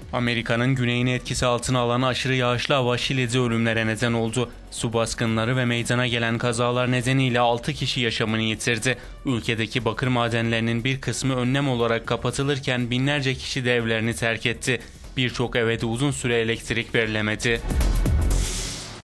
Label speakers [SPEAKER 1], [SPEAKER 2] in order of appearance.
[SPEAKER 1] Amerika'nın güneyini etkisi altına alan aşırı yağışlı hava Şili'de ölümlere neden oldu. Su baskınları ve meydana gelen kazalar nedeniyle 6 kişi yaşamını yitirdi. Ülkedeki bakır madenlerinin bir kısmı önlem olarak kapatılırken binlerce kişi de evlerini terk etti. Birçok eve de uzun süre elektrik verilemedi.